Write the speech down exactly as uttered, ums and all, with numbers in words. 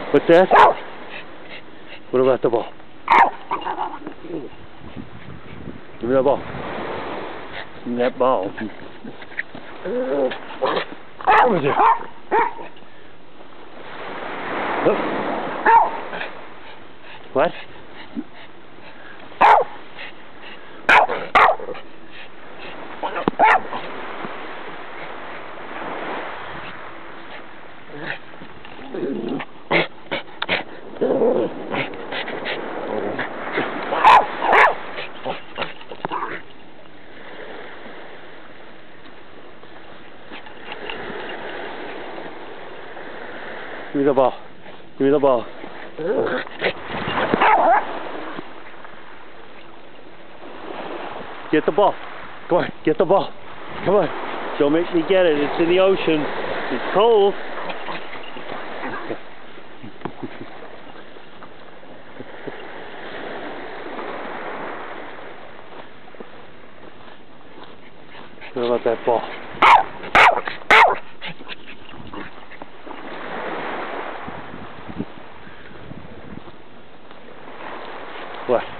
What's that? What about the ball? Give me that ball. Give me that ball. Over there. What? Give me the ball. Give me the ball. Get the ball. Come on, get the ball. Come on. Don't make me get it. It's in the ocean. It's cold. What about that ball? What?